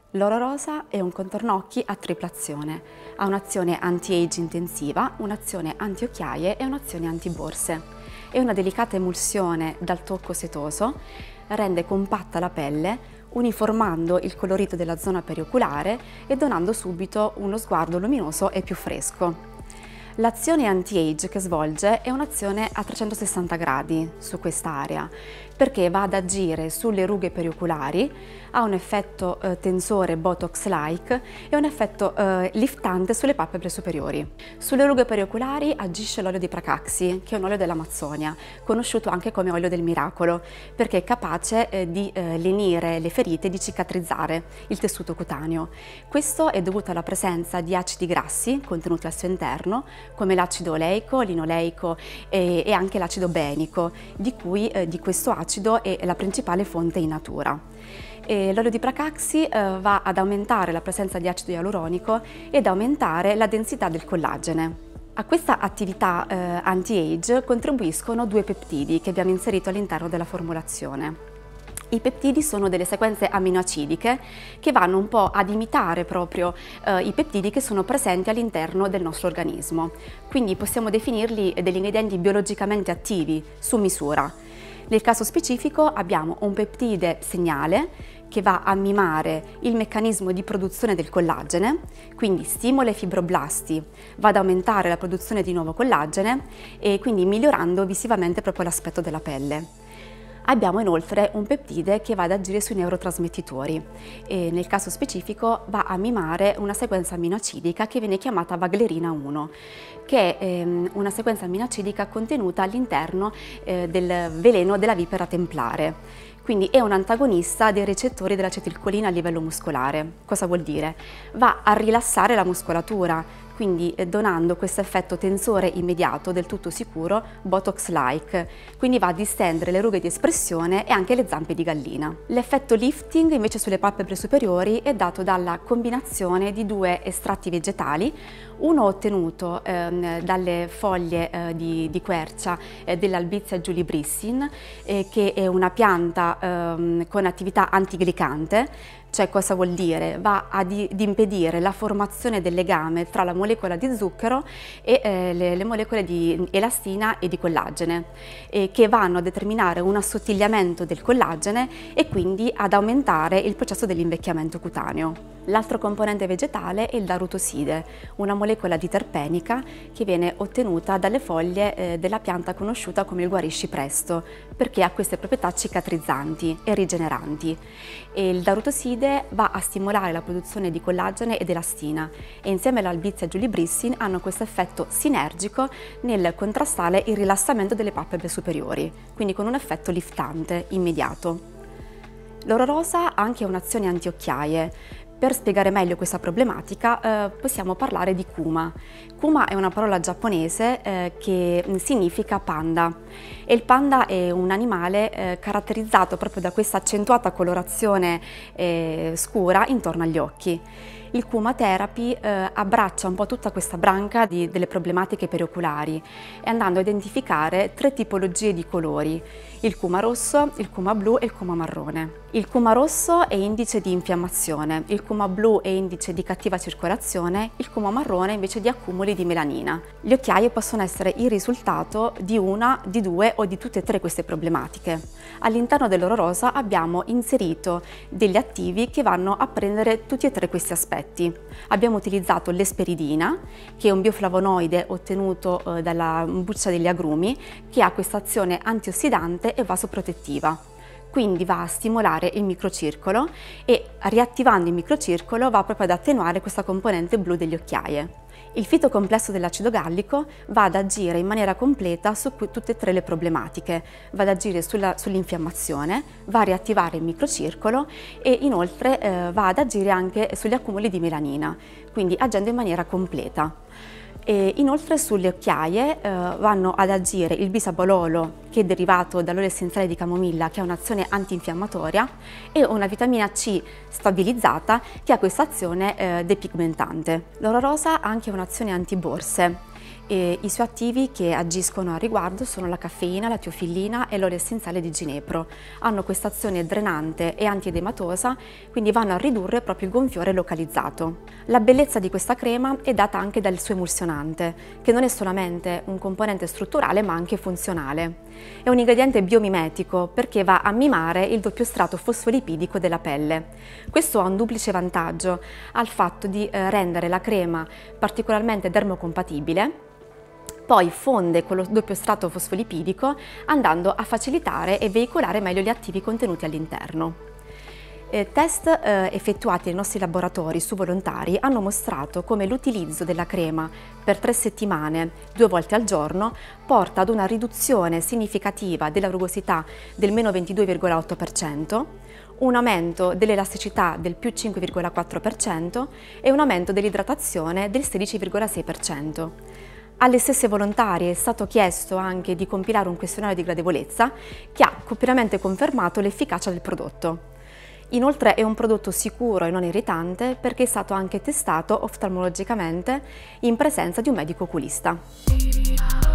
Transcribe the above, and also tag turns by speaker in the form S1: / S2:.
S1: L'oro rosa è un contorno occhi a tripla azione. Ha un'azione anti-age intensiva, un'azione anti-occhiaie e un'azione anti-borse. È una delicata emulsione dal tocco setoso, rende compatta la pelle, uniformando il colorito della zona perioculare e donando subito uno sguardo luminoso e più fresco. L'azione anti-age che svolge è un'azione a 360 gradi su quest'area, perché va ad agire sulle rughe perioculari, ha un effetto tensore Botox-like e un effetto liftante sulle palpebre superiori. Sulle rughe perioculari agisce l'olio di Pracaxi, che è un olio dell'Amazzonia, conosciuto anche come olio del miracolo, perché è capace di lenire le ferite e di cicatrizzare il tessuto cutaneo. Questo è dovuto alla presenza di acidi grassi contenuti al suo interno, come l'acido oleico, linoleico e anche l'acido benico, di questo acido è la principale fonte in natura. L'olio di Pracaxi va ad aumentare la presenza di acido ialuronico ed aumentare la densità del collagene. A questa attività anti-age contribuiscono due peptidi che abbiamo inserito all'interno della formulazione. I peptidi sono delle sequenze aminoacidiche che vanno un po' ad imitare proprio i peptidi che sono presenti all'interno del nostro organismo. Quindi possiamo definirli degli ingredienti biologicamente attivi su misura. Nel caso specifico abbiamo un peptide segnale che va a mimare il meccanismo di produzione del collagene, quindi stimola i fibroblasti, va ad aumentare la produzione di nuovo collagene e quindi migliorando visivamente proprio l'aspetto della pelle. Abbiamo inoltre un peptide che va ad agire sui neurotrasmettitori e nel caso specifico va a mimare una sequenza aminoacidica che viene chiamata vaglerina 1, che è una sequenza aminoacidica contenuta all'interno del veleno della vipera templare. Quindi è un antagonista dei recettori dell'acetilcolina a livello muscolare. Cosa vuol dire? Va a rilassare la muscolatura, quindi donando questo effetto tensore immediato del tutto sicuro, Botox-like, quindi va a distendere le rughe di espressione e anche le zampe di gallina. L'effetto lifting invece sulle palpebre superiori è dato dalla combinazione di due estratti vegetali, uno ottenuto dalle foglie di quercia dell'Albizia julibrissin, che è una pianta con attività antiglicante. Cioè, cosa vuol dire? Va ad impedire la formazione del legame tra la molecola di zucchero e le molecole di elastina e di collagene, che vanno a determinare un assottigliamento del collagene e quindi ad aumentare il processo dell'invecchiamento cutaneo. L'altro componente vegetale è il darutoside, una molecola diterpenica che viene ottenuta dalle foglie della pianta conosciuta come il guarisci presto, perché ha queste proprietà cicatrizzanti e rigeneranti. E il darutoside va a stimolare la produzione di collagene ed elastina e insieme all'Albizia julibrissin hanno questo effetto sinergico nel contrastare il rilassamento delle palpebre superiori, quindi con un effetto liftante immediato. L'oro rosa ha anche un'azione antiocchiaie. Per spiegare meglio questa problematica possiamo parlare di kuma. Kuma è una parola giapponese che significa panda e il panda è un animale caratterizzato proprio da questa accentuata colorazione scura intorno agli occhi. Il Kuma Therapy abbraccia un po' tutta questa branca delle problematiche perioculari e andando a identificare tre tipologie di colori: il Kuma rosso, il Kuma blu e il Kuma marrone. Il Kuma rosso è indice di infiammazione, il Kuma blu è indice di cattiva circolazione, il Kuma marrone invece di accumuli di melanina. Le occhiaie possono essere il risultato di una, di due o di tutte e tre queste problematiche. All'interno dell'oro rosa abbiamo inserito degli attivi che vanno a prendere tutti e tre questi aspetti. Abbiamo utilizzato l'esperidina, che è un bioflavonoide ottenuto dalla buccia degli agrumi, che ha questa azione antiossidante e vasoprotettiva. Quindi va a stimolare il microcircolo e riattivando il microcircolo va proprio ad attenuare questa componente blu delle occhiaie. Il fitocomplesso dell'acido gallico va ad agire in maniera completa su tutte e tre le problematiche, va ad agire sull'infiammazione, va a riattivare il microcircolo e inoltre va ad agire anche sugli accumuli di melanina, quindi agendo in maniera completa. E inoltre sulle occhiaie vanno ad agire il bisabololo, che è derivato dall'olio essenziale di camomilla, che ha un'azione antinfiammatoria, e una vitamina C stabilizzata che ha questa azione depigmentante. L'oro rosa ha anche un'azione antiborse E i suoi attivi che agiscono a riguardo sono la caffeina, la tiofillina e l'olio essenziale di ginepro. Hanno questa azione drenante e antiedematosa, quindi vanno a ridurre proprio il gonfiore localizzato. La bellezza di questa crema è data anche dal suo emulsionante, che non è solamente un componente strutturale ma anche funzionale. È un ingrediente biomimetico perché va a mimare il doppio strato fosfolipidico della pelle. Questo ha un duplice vantaggio, al fatto di rendere la crema particolarmente dermocompatibile. Poi fonde con lo doppio strato fosfolipidico, andando a facilitare e veicolare meglio gli attivi contenuti all'interno. Test effettuati nei nostri laboratori su volontari hanno mostrato come l'utilizzo della crema per 3 settimane, 2 volte al giorno, porta ad una riduzione significativa della rugosità del meno 22,8%, un aumento dell'elasticità del più 5,4% e un aumento dell'idratazione del 16,6%. Alle stesse volontarie è stato chiesto anche di compilare un questionario di gradevolezza che ha pienamente confermato l'efficacia del prodotto. Inoltre è un prodotto sicuro e non irritante perché è stato anche testato oftalmologicamente in presenza di un medico oculista.